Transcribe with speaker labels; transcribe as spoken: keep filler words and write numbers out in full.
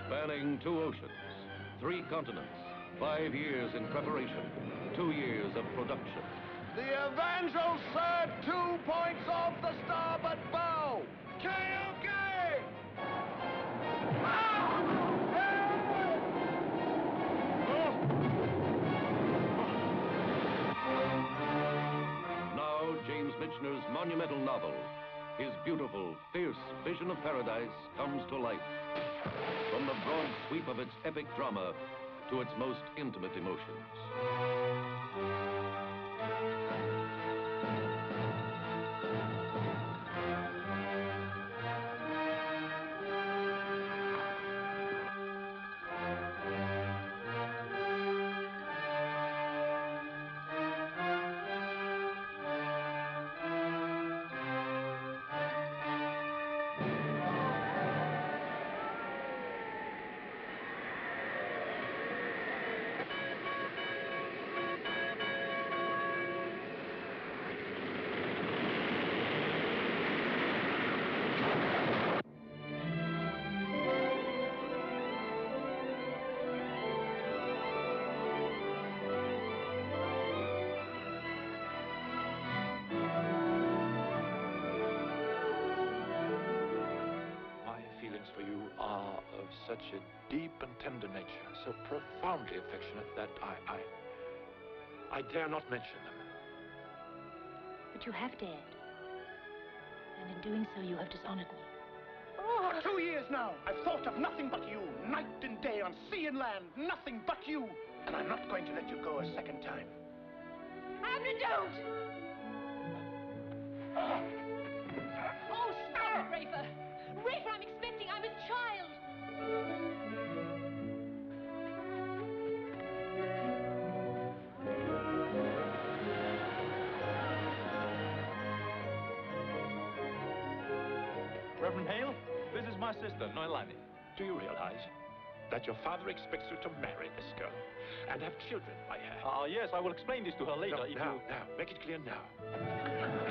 Speaker 1: Spanning two oceans, three continents, five years in preparation, two years of production.
Speaker 2: The Evangel, sir, two points off the starboard bow. K O K!
Speaker 1: Now, James Michener's monumental novel, his beautiful, fierce vision of paradise comes to life. From the broad sweep of its epic drama to its most intimate emotions.
Speaker 3: For you are of such a deep and tender nature, so profoundly affectionate that I, I, I dare not mention them.
Speaker 4: But you have dared. And in doing so, you have dishonored me.
Speaker 2: For two years now, I've thought of nothing but you, night and day, on sea and land, nothing but you. And I'm not going to let you go a second time.
Speaker 4: Abner, don't! Oh, stop it, Rafer! Rafer, I'm expecting, I'm a child!
Speaker 5: Reverend Hale, this is my sister, Noelani.
Speaker 3: Do you realize that your father expects you to marry this girl and have children by her?
Speaker 5: Ah, uh, yes, I will explain this to her later.
Speaker 3: No,
Speaker 5: if
Speaker 3: now,
Speaker 5: you...
Speaker 3: now, make it clear now.